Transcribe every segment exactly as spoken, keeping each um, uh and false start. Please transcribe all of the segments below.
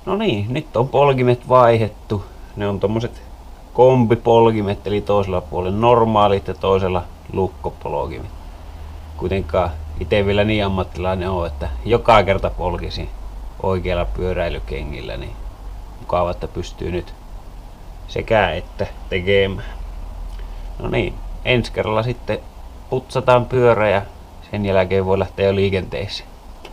No niin, nyt on polkimet vaihettu. Ne on tommoset kombipolkimet, eli toisella puolella normaalit ja toisella lukkopolkimet. Kuitenkaan ite vielä niin ammattilainen on, että joka kerta polkisin oikealla pyöräilykengillä, niin mukava, että pystyy nyt sekä että tekemään. No niin, ensi kerralla sitten putsataan pyörä ja sen jälkeen voi lähteä jo liikenteeseen.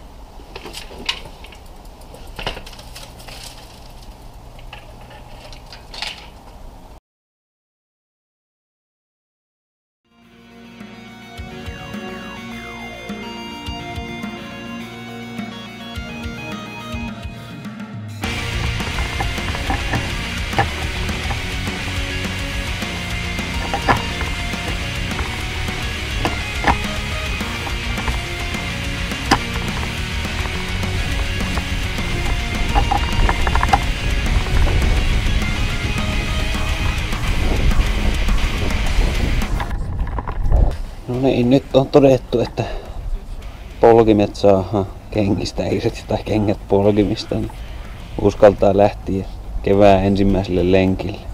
No niin, nyt on todettu, että polkimet saa kengistä irti tai kengät polkimista, niin uskaltaa lähteä kevään ensimmäiselle lenkille.